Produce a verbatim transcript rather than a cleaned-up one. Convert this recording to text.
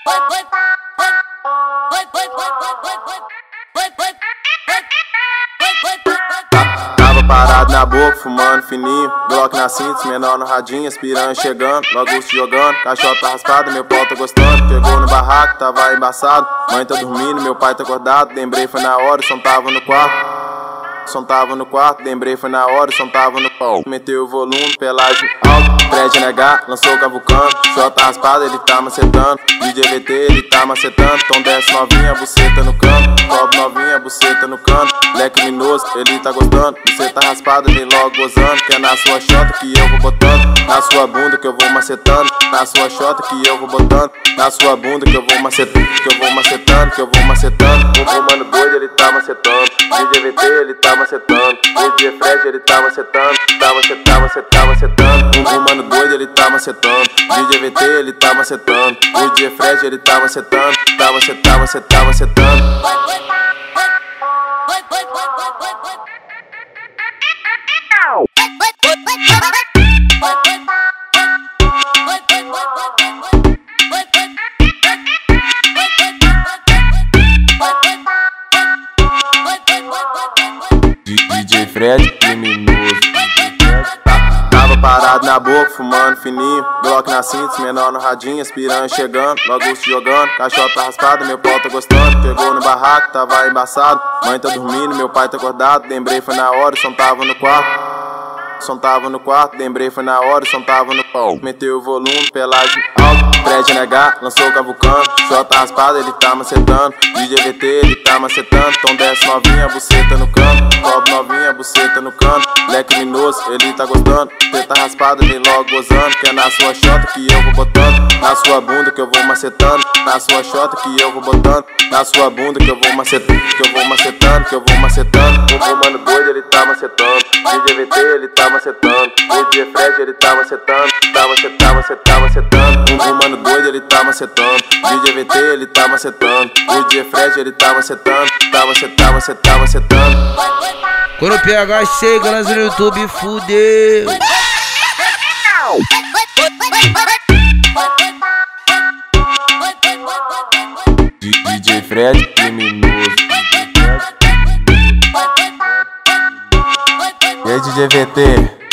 Tava parado na boca, fumando fininho, Glock na cinta, menor no radinho, as piranha chegando, Augusto jogando, cachota raspada, meu pau tá gostando. Pegou no barraco, tava embaçado, mãe tá dormindo, meu pai tá acordado. Lembrei foi na hora, o som tava no quarto. O som tava no quarto, lembrei foi na hora, o som tava no pau. Meteu o volume, pelagem alto, Fred N H, lançou cavucando. Jota raspada, ele tá macetando, D J V T, ele tá macetando. Tom desce novinha, buceta no canto, cobre novinha, buceta no canto. Leque minoso, ele tá gostando, buceta raspada, vem logo gozando. Que é na sua chota que eu vou botando, na sua bunda que eu vou macetando. Na sua chota que eu vou botando, na sua bunda que eu vou macetando. Que eu vou macetando, que eu vou macetando. O mano doido, ele tá macetando, D J V T, ele tá macetando, D J Fred, ele tá macetando, tá macetando, macetando, macetando. O mano doido, ele tá macetando, D J V T, ele tá macetando, D J Fred, ele tá macetando, tá macetando, macetando, macetando. D J Fred, criminoso. Tava parado na boca, fumando fininho, Glock na cinta, menor no radinho, as piranha chegando, Augusto jogando, cachota raspada, meu pau tá gostando. Pegou no barraco, tava embaçado, mãe tá dormindo, meu pai tá acordado. Lembrei foi na hora, o som tava no quarto. O som tava no quarto, lembrei foi na hora, o som tava no pau. Meteu o volume, pelagem alto, Fred N H, lançou cavucando. Jota raspada, ele tá macetando, D J V T, ele tá macetando. Tom desce novinha, buceta no canto, cobre novinha, buceta no canto. Leque minoso, ele tá gostando, teta raspada, vem logo gozando. Que é na sua chota que eu vou botando, na sua bunda que eu vou macetando. Na sua chota que eu vou botando, na sua bunda que eu vou macetando. Que eu vou macetando, que eu vou macetando. O mano doido, ele tá macetando, D J V T, ele tá macetando, D J Fred, ele tá macetando, tá macetando, macetando, macetando. O mano doido, ele tá macetando, D J V T, ele tá macetando, D J Fred, ele tá macetando, tá macetando, macetando, macetando. Quando o P H chega nós no YouTube, fudeu. D J Fred, criminoso. E aí, D J V T?